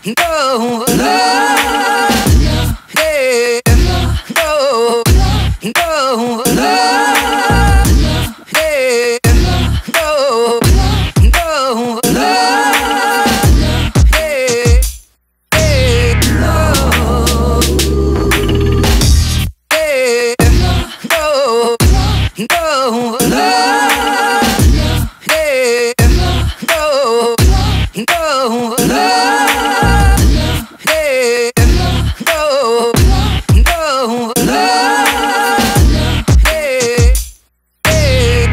go, love, yeah, go, go, love, yeah, go, go, love, yeah, yeah, go, yeah, go, go, love, yeah, go, go, love, yeah, go, go, love, yeah, yeah,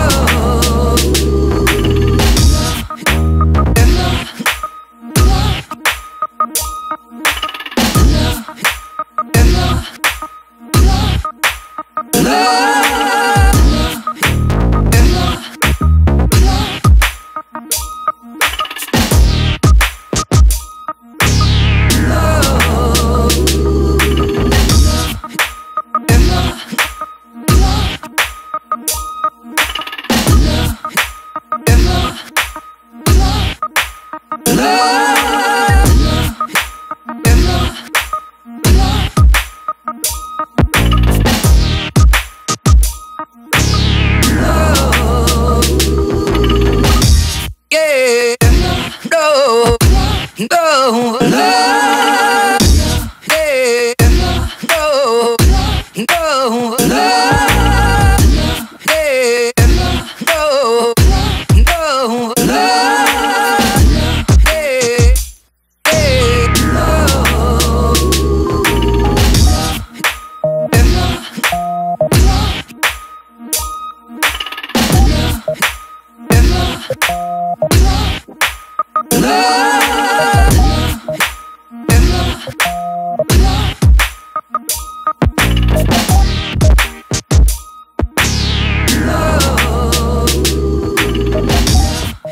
go, love, yeah, go, go, love, yeah, go, go, love, yeah,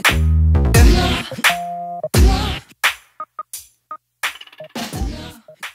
love.